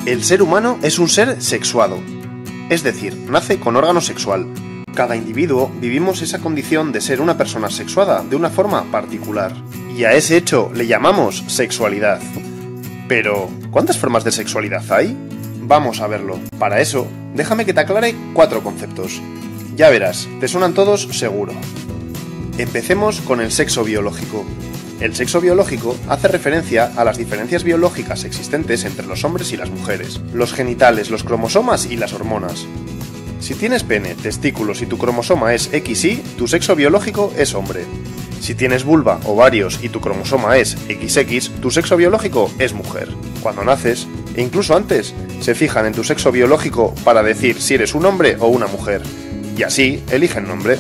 El ser humano es un ser sexuado, es decir, nace con órgano sexual. Cada individuo vivimos esa condición de ser una persona sexuada de una forma particular. Y a ese hecho le llamamos sexualidad. Pero, ¿cuántas formas de sexualidad hay? Vamos a verlo. Para eso, déjame que te aclare 4 conceptos. Ya verás, te suenan todos seguro. Empecemos con el sexo biológico. El sexo biológico hace referencia a las diferencias biológicas existentes entre los hombres y las mujeres, los genitales, los cromosomas y las hormonas. Si tienes pene, testículos y tu cromosoma es XY, tu sexo biológico es hombre. Si tienes vulva, ovarios y tu cromosoma es XX, tu sexo biológico es mujer. Cuando naces, e incluso antes, se fijan en tu sexo biológico para decir si eres un hombre o una mujer, y así eligen nombre.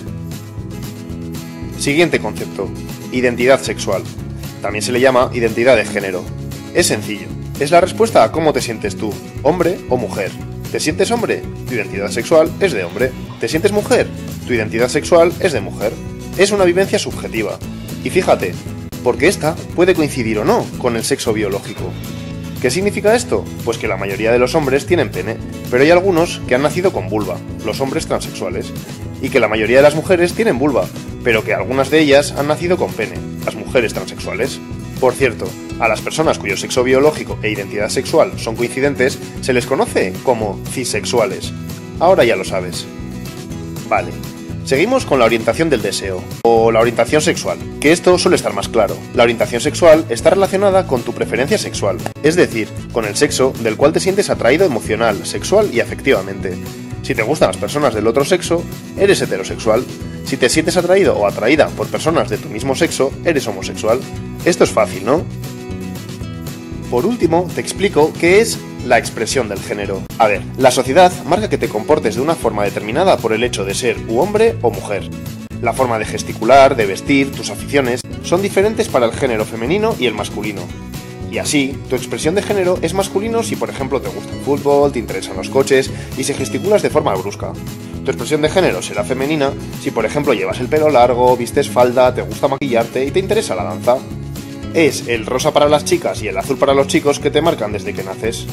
Siguiente concepto: identidad sexual. También se le llama identidad de género. Es sencillo, es la respuesta a cómo te sientes tú, hombre o mujer. ¿Te sientes hombre? Tu identidad sexual es de hombre. ¿Te sientes mujer? Tu identidad sexual es de mujer. Es una vivencia subjetiva. Y fíjate, porque esta puede coincidir o no con el sexo biológico. ¿Qué significa esto? Pues que la mayoría de los hombres tienen pene, pero hay algunos que han nacido con vulva, los hombres transexuales, y que la mayoría de las mujeres tienen vulva, pero que algunas de ellas han nacido con pene, las mujeres transexuales. Por cierto, a las personas cuyo sexo biológico e identidad sexual son coincidentes se les conoce como cisexuales. Ahora ya lo sabes. Vale, seguimos con la orientación del deseo, o la orientación sexual, que esto suele estar más claro. La orientación sexual está relacionada con tu preferencia sexual, es decir, con el sexo del cual te sientes atraído emocional, sexual y afectivamente. Si te gustan las personas del otro sexo, eres heterosexual. Si te sientes atraído o atraída por personas de tu mismo sexo, eres homosexual. Esto es fácil, ¿no? Por último, te explico qué es la expresión del género. A ver, la sociedad marca que te comportes de una forma determinada por el hecho de ser hombre o mujer. La forma de gesticular, de vestir, tus aficiones, son diferentes para el género femenino y el masculino. Y así, tu expresión de género es masculino si, por ejemplo, te gusta el fútbol, te interesan los coches y si gesticulas de forma brusca. Tu expresión de género será femenina si, por ejemplo, llevas el pelo largo, vistes falda, te gusta maquillarte y te interesa la danza. Es el rosa para las chicas y el azul para los chicos que te marcan desde que naces.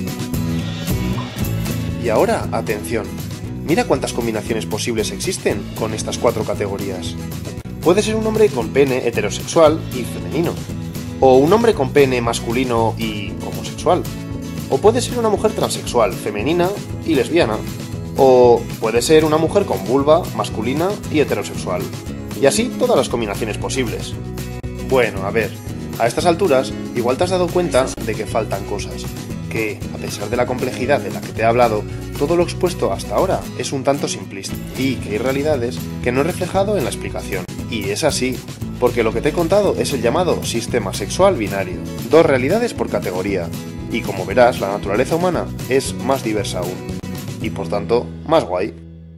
Y ahora, atención. Mira cuántas combinaciones posibles existen con estas 4 categorías. Puede ser un hombre con pene heterosexual y femenino. O un hombre con pene masculino y homosexual. O puede ser una mujer transexual, femenina y lesbiana. O puede ser una mujer con vulva, masculina y heterosexual. Y así todas las combinaciones posibles. Bueno, a ver, a estas alturas igual te has dado cuenta de que faltan cosas. Que, a pesar de la complejidad de la que te he hablado, todo lo expuesto hasta ahora es un tanto simplista. Y que hay realidades que no he reflejado en la explicación. Y es así, porque lo que te he contado es el llamado sistema sexual binario. 2 realidades por categoría. Y como verás, la naturaleza humana es más diversa aún. Y por tanto, más guay.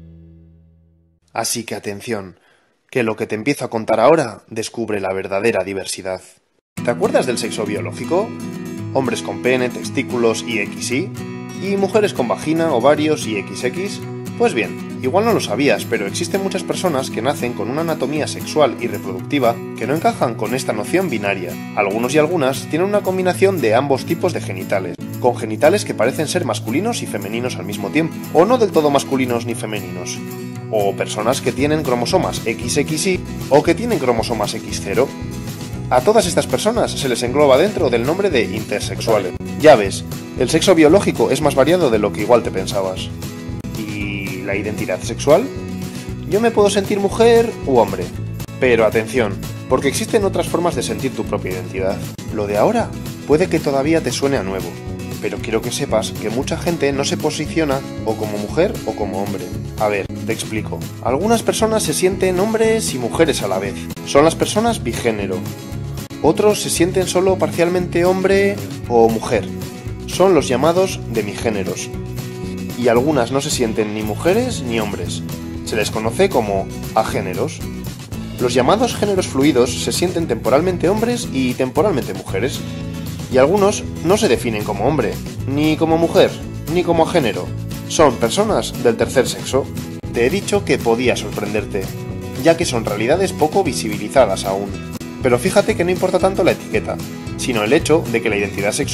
Así que atención, que lo que te empiezo a contar ahora descubre la verdadera diversidad. ¿Te acuerdas del sexo biológico? Hombres con pene, testículos y XY, y mujeres con vagina, ovarios y XX. Pues bien, igual no lo sabías, pero existen muchas personas que nacen con una anatomía sexual y reproductiva que no encajan con esta noción binaria. Algunos y algunas tienen una combinación de ambos tipos de genitales, con genitales que parecen ser masculinos y femeninos al mismo tiempo, o no del todo masculinos ni femeninos. O personas que tienen cromosomas XXY o que tienen cromosomas X0. A todas estas personas se les engloba dentro del nombre de intersexuales. Ya ves, el sexo biológico es más variado de lo que igual te pensabas. ¿Y la identidad sexual? Yo me puedo sentir mujer u hombre. Pero atención, porque existen otras formas de sentir tu propia identidad. Lo de ahora puede que todavía te suene a nuevo, pero quiero que sepas que mucha gente no se posiciona o como mujer o como hombre. A ver, te explico. Algunas personas se sienten hombres y mujeres a la vez. Son las personas bigénero. Otros se sienten solo parcialmente hombre o mujer. Son los llamados demigéneros. Y algunas no se sienten ni mujeres ni hombres. Se les conoce como agéneros. Los llamados géneros fluidos se sienten temporalmente hombres y temporalmente mujeres. Y algunos no se definen como hombre, ni como mujer, ni como agénero. Son personas del tercer sexo. Te he dicho que podía sorprenderte, ya que son realidades poco visibilizadas aún. Pero fíjate que no importa tanto la etiqueta, sino el hecho de que la identidad sexual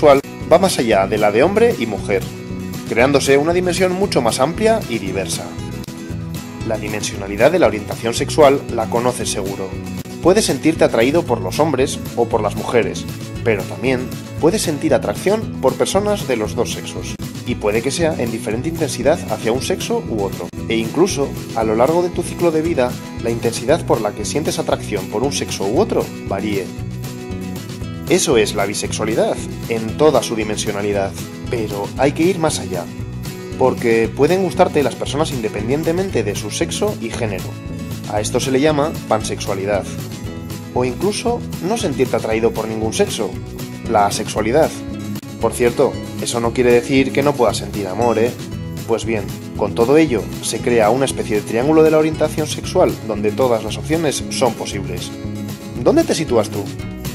va más allá de la de hombre y mujer, creándose una dimensión mucho más amplia y diversa. La dimensionalidad de la orientación sexual la conoces seguro. Puedes sentirte atraído por los hombres o por las mujeres, pero también puedes sentir atracción por personas de los dos sexos, y puede que sea en diferente intensidad hacia un sexo u otro. E incluso, a lo largo de tu ciclo de vida, la intensidad por la que sientes atracción por un sexo u otro varíe. Eso es la bisexualidad, en toda su dimensionalidad. Pero hay que ir más allá, porque pueden gustarte las personas independientemente de su sexo y género. A esto se le llama pansexualidad. O incluso no sentirte atraído por ningún sexo, la asexualidad. Por cierto, eso no quiere decir que no puedas sentir amor, ¿eh? Pues bien, con todo ello, se crea una especie de triángulo de la orientación sexual donde todas las opciones son posibles. ¿Dónde te sitúas tú?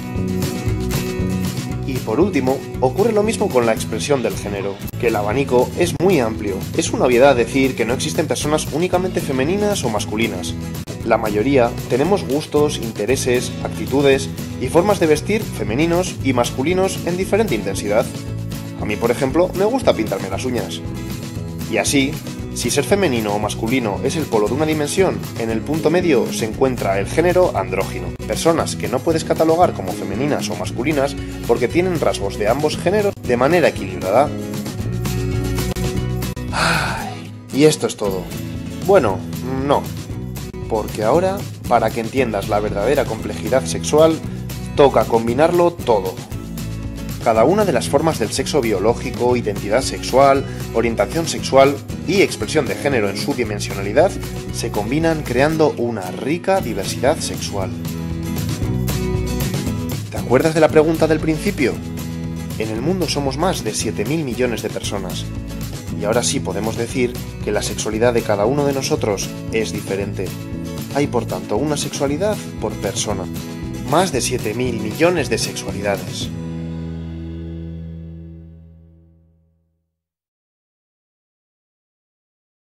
Y por último, ocurre lo mismo con la expresión del género, que el abanico es muy amplio. Es una obviedad decir que no existen personas únicamente femeninas o masculinas. La mayoría tenemos gustos, intereses, actitudes y formas de vestir femeninos y masculinos en diferente intensidad. A mí, por ejemplo, me gusta pintarme las uñas. Y así, si ser femenino o masculino es el polo de una dimensión, en el punto medio se encuentra el género andrógino. Personas que no puedes catalogar como femeninas o masculinas porque tienen rasgos de ambos géneros de manera equilibrada. Y esto es todo. Bueno, no. Porque ahora, para que entiendas la verdadera complejidad sexual, toca combinarlo todo. Cada una de las formas del sexo biológico, identidad sexual, orientación sexual y expresión de género en su dimensionalidad se combinan creando una rica diversidad sexual. ¿Te acuerdas de la pregunta del principio? En el mundo somos más de 7.000 millones de personas. Y ahora sí podemos decir que la sexualidad de cada uno de nosotros es diferente. Hay por tanto una sexualidad por persona. Más de 7.000 millones de sexualidades.